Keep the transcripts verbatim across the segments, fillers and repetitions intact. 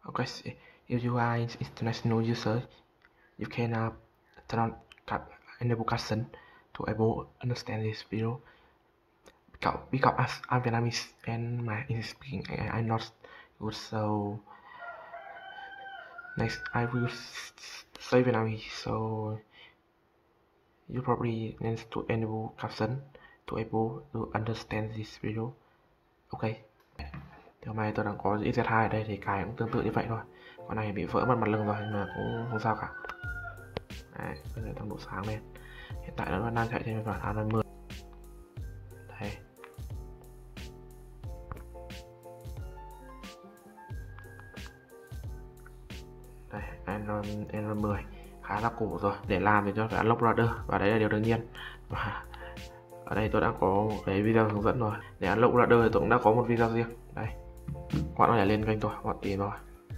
Okay, so if you are an international user, you can uh, turn on cap- enable caption to able understand this video. Because, because as I'm Vietnamese and my English speaking I, I'm not good, so next I will say Vietnamese. So you probably need to enable caption to able to understand this video. Ok, thì hôm nay tôi đang có i zét hai ở đây thì cài cũng tương tự như vậy thôi. Con này bị vỡ mất mặt lưng rồi nhưng mà cũng không sao cả. Đấy, bây giờ tăng độ sáng lên. Hiện tại nó đang chạy trên phiên bản Android mười. Đây. Đây, Android, Android mười khá là cũ rồi. Để làm thì cho phải unlock rudder và đấy là điều đương nhiên. Và ở đây tôi đã có một cái video hướng dẫn rồi. Để unlock rudder thì tôi cũng đã có một video riêng. Đây, các bạn có thể lên kênh tôi, các bạn tìm rồi.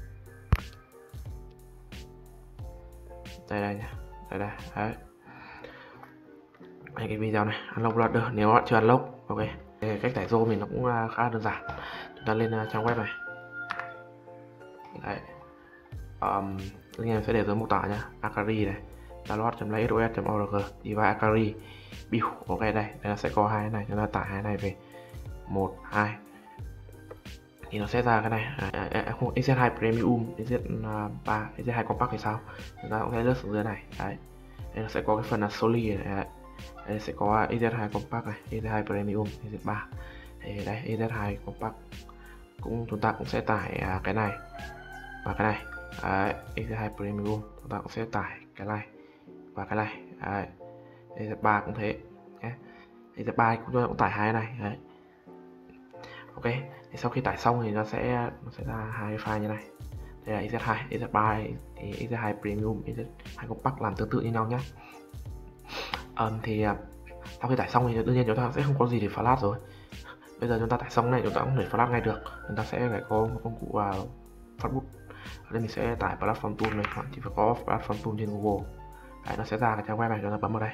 Đây đây nhá, đây đây, đấy. Đây cái video này, unlock rudder nếu bạn chưa unlock, ok. Cách tải ROM mình nó cũng khá đơn giản. Chúng ta lên trang web này. Đấy. Um, link sẽ để dưới mô tả nhá. Akari này, download.sos chấm org, device Akari, build, ok đây, đây là sẽ có hai cái này, chúng ta tải hai này về, một, hai, thì nó sẽ ra cái này, à, à, không, i zét hai Premium, i zét ba, i zét hai Compact thì sao, chúng ta cũng sẽ lướt xuống dưới này, đấy, đây nó sẽ có cái phần là Soli này, đấy. Đây sẽ có i zét hai Compact này, i zét hai Premium, i zét ba, thì đây i zét hai Compact, cũng chúng ta cũng sẽ tải à, cái này và cái này. Đấy, i zét hai Premium chúng ta cũng sẽ tải cái này và cái này. Đấy, i zét ba cũng thế nhé. i zét ba cũng, cũng tải hai này. Đấy. Ok, thì sau khi tải xong thì nó sẽ nó sẽ ra hai file như này. Đây là i zét hai, i zét ba, i zét hai Premium, i zét hai Compact làm tương tự như nhau nhé. Um, thì uh, sau khi tải xong thì đương nhiên chúng ta sẽ không có gì để flash rồi. Bây giờ chúng ta tải xong này chúng ta cũng thể flash ngay được. Chúng ta sẽ phải có một công cụ uh, phát bút. Ở đây mình sẽ tải platform tool này, hoặc chỉ phải có platform tool trên Google. Đấy, nó sẽ ra cái trang web này, chúng ta bấm vào đây.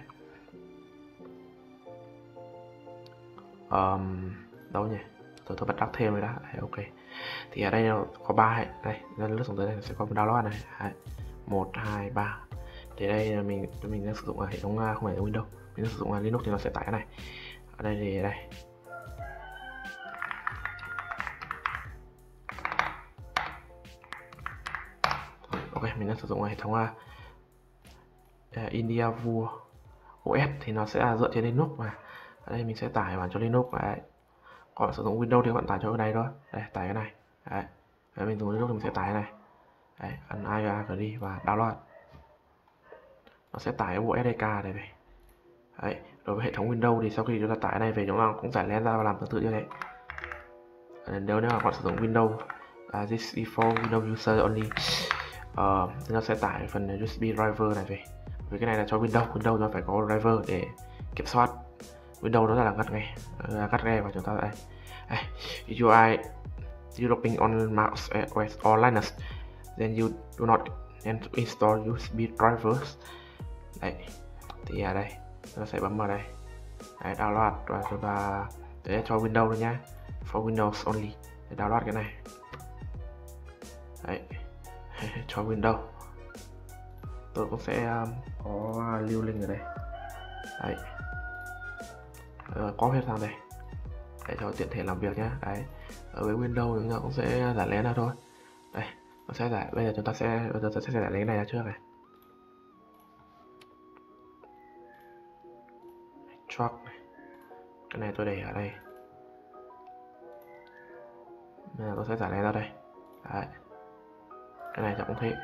Um, đâu nhỉ? Tôi tôi bật đọc thêm rồi đó. Đấy, ok. Thì ở đây có ba hệ, đây, lên lướt xuống tới đây sẽ có download này. Đấy, một, hai, ba. Thì đây mình mình đang sử dụng hệ thống không phải Windows, mình đang sử dụng Linux thì nó sẽ tải cái này. Ở đây thì đây. Ok, mình đang sử dụng hệ thống uh, India View o ét thì nó sẽ dựa trên Linux, và ở đây mình sẽ tải bản cho Linux. Đấy. Còn sử dụng Windows thì các bạn tải cho cái này thôi. Đây, tải cái này. Đấy. Đấy, mình dùng Linux thì mình sẽ tải cái này. Đấy, ấn i a đi và download. Nó sẽ tải bộ ét đê ca này về. Đấy, đối với hệ thống Windows thì sau khi chúng ta tải cái này về, chúng ta cũng giải lén ra và làm tương tự như thế. Nếu như mà bạn sử dụng Windows, uh, this is for Windows user only, uh, nó sẽ tải phần u ét bê driver này về. Vì cái này là cho Windows, Windows nó phải có driver để kiểm soát. Windows nó là ngắt nghe, uh, ngắt nghe và chúng ta đây. Hey, if you are developing on Mac o ét or Linux, then you do not install u ét bê drivers. Đấy, thì ở đây nó sẽ bấm vào đây. Đấy, download và chúng ta để cho Windows thôi nhá, for Windows only, để download cái này. Đấy, cho Windows. Tôi cũng sẽ um, có lưu link ở đây. Đấy, uh, có hết sang đây để cho tiện thể làm việc nhé. Đấy, ở với Windows chúng ta cũng sẽ giải lén ra thôi. Đây, nó sẽ giải, bây giờ chúng ta sẽ bây giờ tôi sẽ giải lấy cái này ra trước này. Truck này. Cái này tôi để ở đây. Bây giờ tôi sẽ giải lén ra đây. Đấy, cái này chắc cũng thế.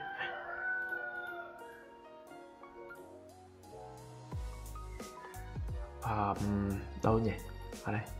Um, đâu nhỉ? Ở đây.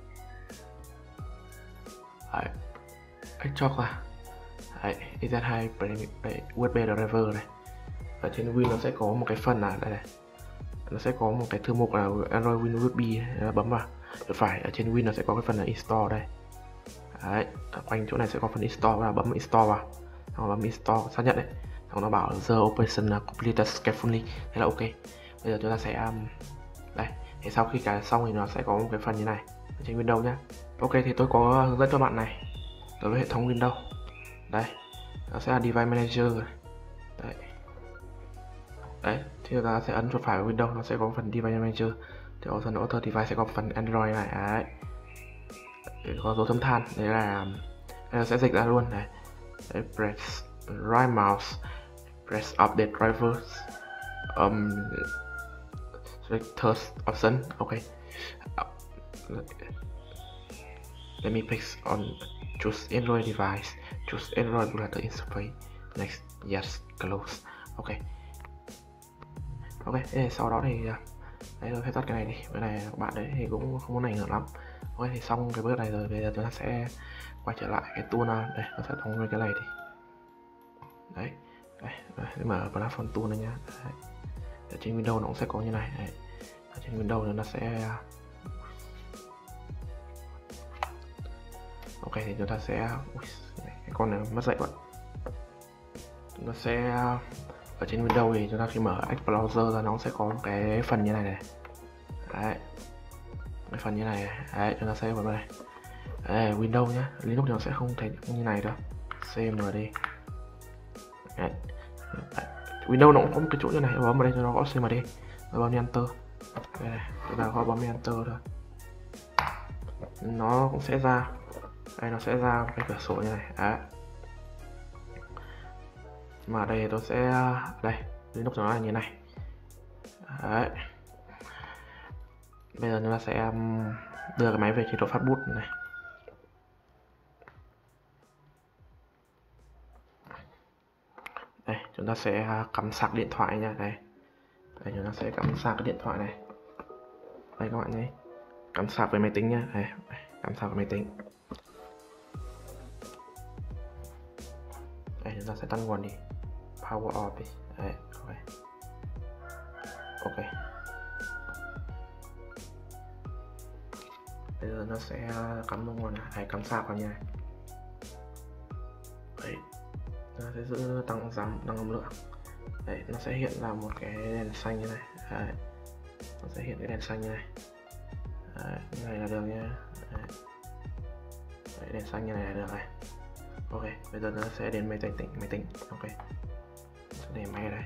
Đấy, extract ra. Đấy, i zét hai u ét bê driver này. Ở trên Win nó sẽ có một cái phần là đây này. Nó sẽ có một cái thư mục là Android Win u ét bê, bấm vào. Được phải, ở trên Win nó sẽ có cái phần là install đây. Đấy, ở quanh chỗ này sẽ có phần install, và bấm install vào. Xong bấm install xác nhận đấy. Xong nó bảo the operation completed successfully. Thế là ok. Bây giờ chúng ta sẽ um, đây. Thì sau khi cài xong thì nó sẽ có một cái phần như này trên Windows nhé. Ok, thì tôi có hướng dẫn cho bạn này đối với hệ thống Windows. Đây, nó sẽ là Device Manager. Đấy. Đấy, thì ta sẽ ấn chuột phải vào Windows, nó sẽ có phần Device Manager. Thì Ocean Author Device sẽ có phần Android này. Đấy. Để có dấu chấm than, đấy là nó sẽ dịch ra luôn này. Đấy, press right mouse, press update drivers, um, selectors option. Okay. Let me pick on choose Android device, choose Android browser interface, next, yes, close. Ok. Ok, thế sau đó thì đấy, tôi phải tắt cái này đi. Cái này các bạn đấy thì cũng không có ảnh hưởng lắm. Ok, thì xong cái bước này rồi, bây giờ chúng ta sẽ quay trở lại cái tool nào. Đây, nó sẽ đóng cái này đi. Đấy, đây, đây mở platform tool này nhá. Đấy. Ở trên Windows nó cũng sẽ có như này. Đấy. Ở trên Windows nó sẽ ok, thì chúng ta sẽ ui, cái con này mất dạy vậy. Chúng ta sẽ ở trên Windows thì chúng ta khi mở Explorer ra nó sẽ có cái phần như này này. Đấy, cái phần như này. Đấy, chúng ta sẽ vào đây. Đấy, Windows nhá, Linux thì nó sẽ không thể như này đâu. xê em đê. Đấy. Đấy. Windows nó cũng có một cái chỗ như này, bấm vào đây cho nó có xê em đê, rồi bấm Enter. Đây này, chúng ta có bấm Enter thôi, nó cũng sẽ ra. Đây, nó sẽ ra cái cửa sổ như này. Đấy. Mà đây tôi sẽ đây Linux nó là như này. Đấy. Bây giờ chúng ta sẽ đưa cái máy về chế độ phát bút này. Đây, chúng ta sẽ cắm sạc điện thoại nha. Đây, đây chúng ta sẽ cắm sạc cái điện thoại này. Đây các bạn nhé, cắm sạc với máy tính nha. Đây, đây cắm sạc với máy tính. Đây, chúng ta sẽ tắt nguồn đi, power off đi. Đấy, ok. Ok. Bây giờ nó sẽ cắm vào nguồn này, cắm sạc vào nha. Đấy, nó sẽ giữ tăng giảm tăng âm lượng. Đấy, nó sẽ hiện ra một cái đèn xanh như này. Đấy, nó sẽ hiện cái đèn xanh như này. Đấy, như này là được nha. Đấy. Đấy, đèn xanh như này là được này. Ok, bây giờ nó sẽ đến máy tính tính máy tính. Ok, sẽ để máy ở đây.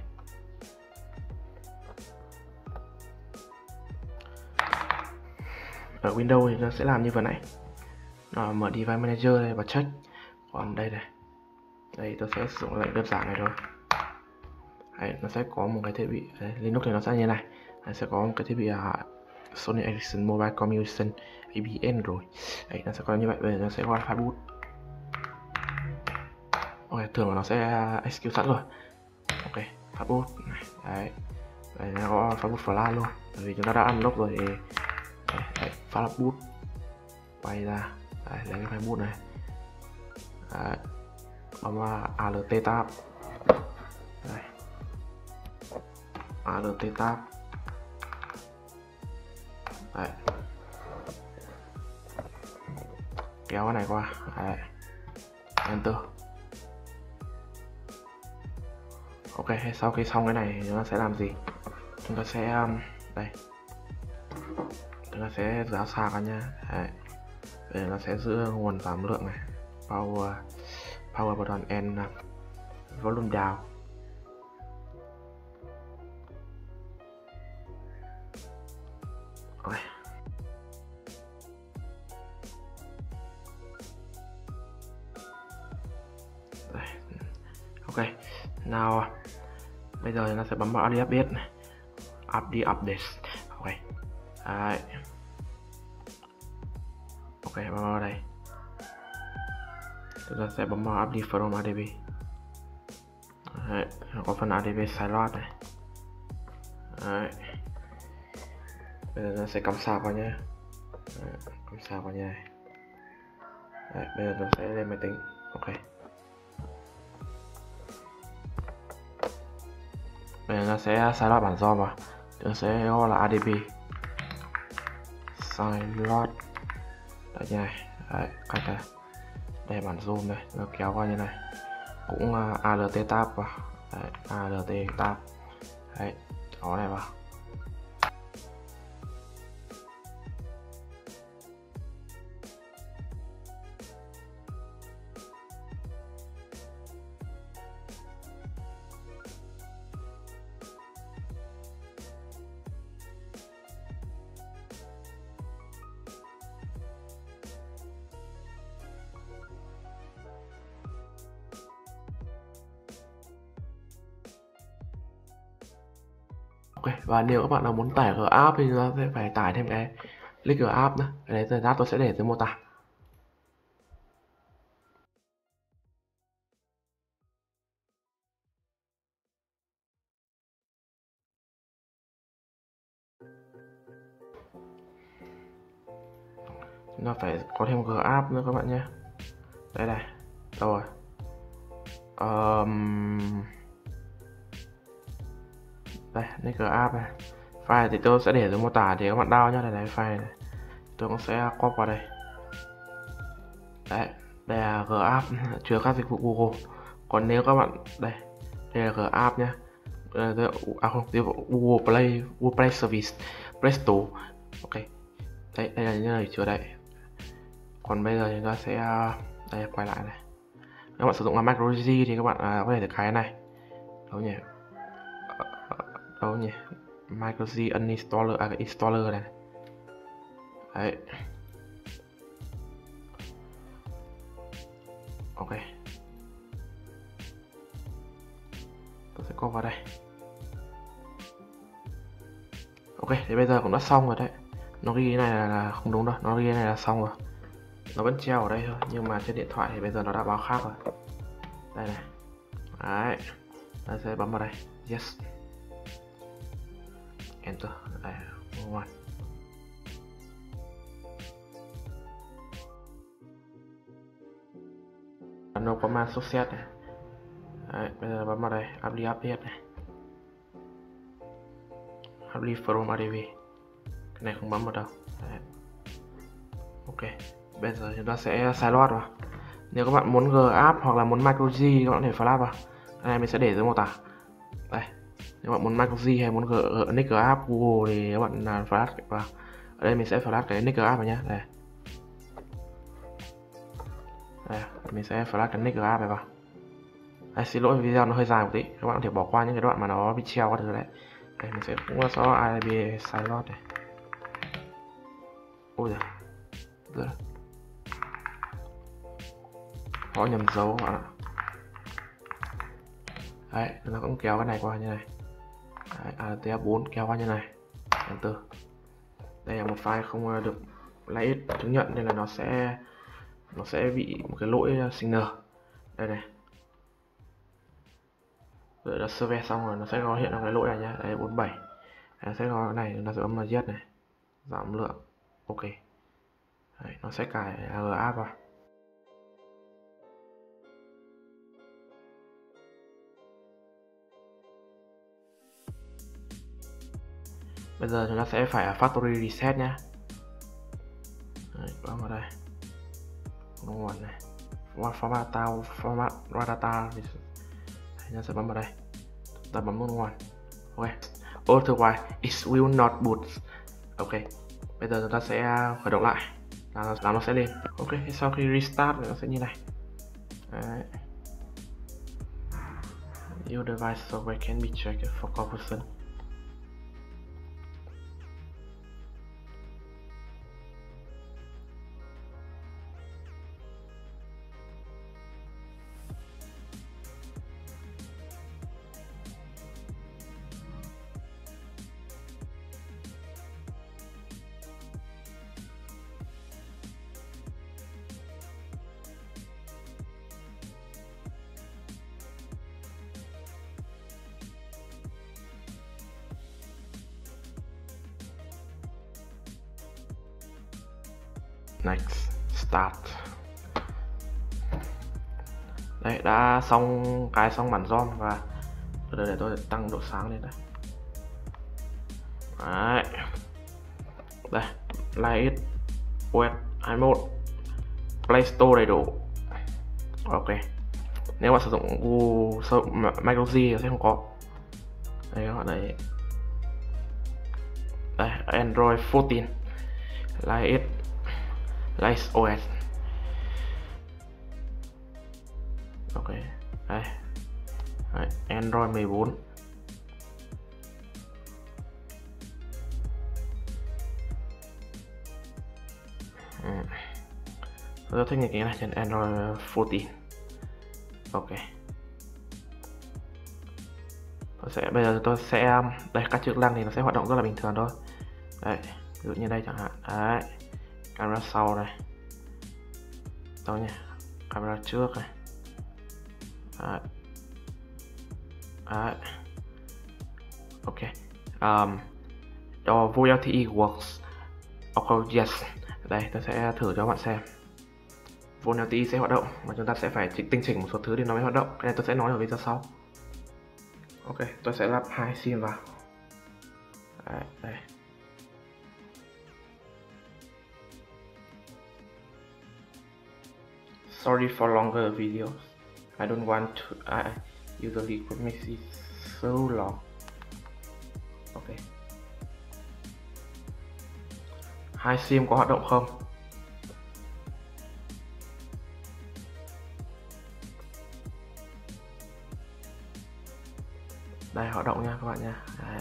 Ở Windows thì nó sẽ làm như vừa nãy, nó mở Device Manager đây và check. Còn đây này, đây tôi sẽ sử dụng lệnh đơn giản này thôi. Đấy, nó sẽ có một cái thiết bị đấy, Linux thì nó sẽ như này. Nó sẽ có một cái thiết bị uh, Sony Ericsson Mobile Communication a bê en rồi. Đấy, nó sẽ có như vậy. Bây giờ nó sẽ qua file boot. Ok, thường là nó sẽ execute sẵn rồi. Ok, file boot này. Đấy, đây nó có file boot flash luôn, bởi vì chúng ta đã unlock rồi. Thì đấy, đấy, file boot quay ra. Đấy, lấy cái file boot này. Đấy, bấm Alt Tab. Đây, Alt Tab. Đấy, kéo cái này qua. Đấy, Enter. Ok, sau khi xong cái này chúng ta sẽ làm gì? Chúng ta sẽ đây, chúng ta sẽ giáo sạc ra nha. Đấy, để nó sẽ giữ nguồn giảm lượng này, power power button and volume down. Ok. Đây. Ok, nào bây giờ nó sẽ bấm vào update update này, update update. Ok. Đấy. Ok, bấm vào đây. Chúng ta sẽ bấm vào update from a đê bê. Đấy, có phần a đê bê sideload này. Đấy. Bây giờ nó sẽ cắm sạc vào nhé. Đấy, cắm sạc vào nha. Đấy, bây giờ nó sẽ lên máy tính. Ok. Bây giờ nó sẽ sideload bản do vào. Nó sẽ gọi là a đê bê sideload. Đấy như này. Đấy, cách đây. Đây bản zoom đây, nó kéo qua như này. Cũng uh, Alt Tab vào. Đấy, Alt Tab. Đấy, đó này vào. Ok, và nếu các bạn nào muốn tải G app thì chúng ta sẽ phải tải thêm cái link G app nữa. Cái đấy thời gian tôi sẽ để dưới mô tả. Chúng ta phải có thêm G app nữa các bạn nhé. Đây này, đâu rồi? Um... Đây, link G app này. File thì tôi sẽ để dưới mô tả thì các bạn download nhé. Đây này, file này. Tôi cũng sẽ copy vào đây. Đấy, đây là G app chứa các dịch vụ Google. Còn nếu các bạn đây, đây là G app nhé. À không, dịch vụ Google Play, Google Play Service, Play Store. Ok, đây đây là những lời chứa đây. Còn bây giờ chúng ta sẽ đây, quay lại này. Nếu bạn sử dụng là MicroG thì các bạn à, có thể được cái này. Đâu nhỉ? Đâu nhỉ? MicroG uninstaller, à cái installer này. Đấy. Ok. Tôi sẽ có vào đây. Ok, thì bây giờ cũng đã xong rồi đấy. Nó ghi cái này là, là không đúng đâu, nó ghi cái này là xong rồi. Nó vẫn treo ở đây thôi, nhưng mà trên điện thoại thì bây giờ nó đã báo khác rồi. Đây này. Đấy. Ta sẽ bấm vào đây. Yes. Enter. Đây. One. No command success này. Đấy, bây giờ bấm vào đây. Apply update này. Apply from a đê vê. Cái này không bấm vào đâu. Đấy. Ok. Bây giờ chúng ta sẽ xài load vào. Nếu các bạn muốn G app hoặc là muốn MicroG các bạn có thể flash vào. Cái này mình sẽ để dưới mô tả. Đây. Nếu bạn muốn MicroG hay muốn G, nick G app Google thì các bạn là flash vào. Ở đây mình sẽ flash cái nick G app vào nhé. Đây. Đây, mình sẽ flash cái nick G app này vào. Đây, xin lỗi video nó hơi dài một tí, các bạn có thể bỏ qua những cái đoạn mà nó bị treo qua thứ đấy. Đây, mình sẽ cũng có i bê Silot này. Ôi giời, rất có nhầm dấu các bạn ạ. Đấy, nó cũng kéo cái này qua như này. Đấy, a tê ép bốn kéo qua như này. Enter. Đây là một file không được lấy ít chứng nhận nên là nó sẽ nó sẽ bị một cái lỗi signer. Đây này. Rồi đã survey xong rồi nó sẽ có hiện ra cái lỗi này nhá. Đây bốn mươi bảy. Nó sẽ có cái này, nó sẽ bấm vào yes này. Giảm lượng. Ok. Đấy, nó sẽ cài G app vào. Bây giờ chúng ta sẽ phải factory reset nhé. Bấm vào đây. Nguồn này. Format data, format data. Chúng ta sẽ bấm vào đây. Chúng ta bấm nguồn. Ok. Otherwise it will not boot. Ok. Bây giờ chúng ta sẽ khởi động lại. Là, là nó sẽ lên. Ok. Sau khi restart nó sẽ như này. Đấy. Your device software can be checked for corruption. Next, start. Đấy, đã xong cái xong bản ROM và để, để tôi tăng độ sáng lên đây. Đấy. Đây, Light o ét hai mươi mốt Play Store đầy đủ. Ok. Nếu bạn sử dụng Google MicroG thì sẽ không có. Đây các bạn đấy. Đây, Android mười bốn Light Light o ét. Ok. Đây. Đấy, Android mười bốn. Ừ. Tôi thích những cái này trên Android mười bốn. Ok. tôi sẽ bây giờ tôi sẽ đây, các chức năng thì nó sẽ hoạt động rất là bình thường thôi. Đấy, ví dụ như đây chẳng hạn. Đấy, camera sau này, đâu nhỉ, camera trước này. Đấy. Đấy. Ok. Um, your V L T E works. Okay, yes. Đây, tôi sẽ thử cho các bạn xem. V L T E sẽ hoạt động và chúng ta sẽ phải tinh chỉnh một số thứ để nó mới hoạt động. Cái này tôi sẽ nói ở video sau. Ok, tôi sẽ lắp hai sim vào. Đấy, đây. Sorry for longer videos. I don't want to. I usually could make it so long. Ok. Hai sim có hoạt động không? Đây, hoạt động nha các bạn nha. Đấy.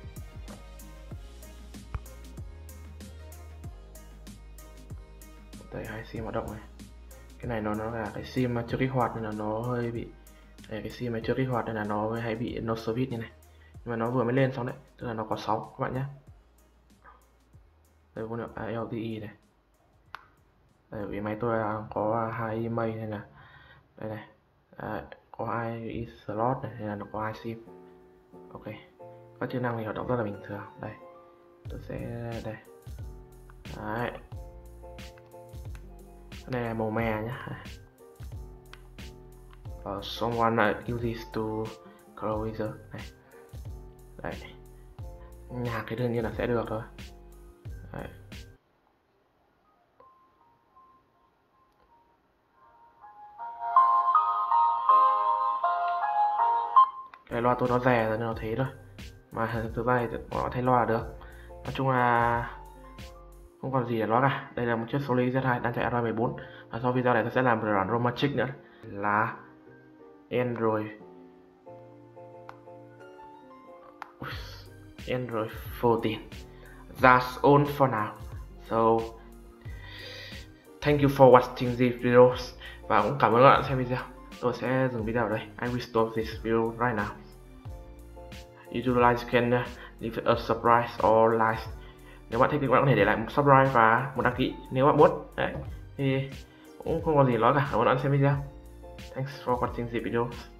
Đây, hai sim hoạt động này. Cái này nó nó là cái sim chưa kích hoạt nên là nó hơi bị, đây, cái sim này chưa kích hoạt nên là nó hay bị no service như này. Nhưng mà nó vừa mới lên xong đấy, tức là nó có sáu các bạn nhé. Đây, con L T E này. Đây, vì máy tôi có hai email nên là đây này, à, có hai slot này nên là nó có hai sim. Ok, các chức năng thì hoạt động rất là bình thường. Đây, tôi sẽ đây. Đấy, cái này là màu mè nhá. Uh, someone uses to color wizard này. Đấy, nhạc thì đương nhiên là sẽ được thôi. Đấy. Cái loa tôi nó rẻ rồi nên nó thế thôi, mà thực ra thì nó thay loa được. Nói chung là không còn gì để nói cả. Đây là một chiếc Sony Z hai đang chạy Android mười bốn, và sau video này tôi sẽ làm bản romantic nữa là Android Android fourteen. That's all for now. So thank you for watching these videos, và cũng cảm ơn các bạn xem video. Tôi sẽ dừng video ở đây. I will stop this video right now. If you like, you can leave a subscribe or like. Nếu bạn thích thì các bạn có thể để lại một subscribe và một đăng ký nếu bạn muốn. Đấy, thì cũng không có gì nói cả. Cảm ơn bạn xem video. Thanks for watching the video.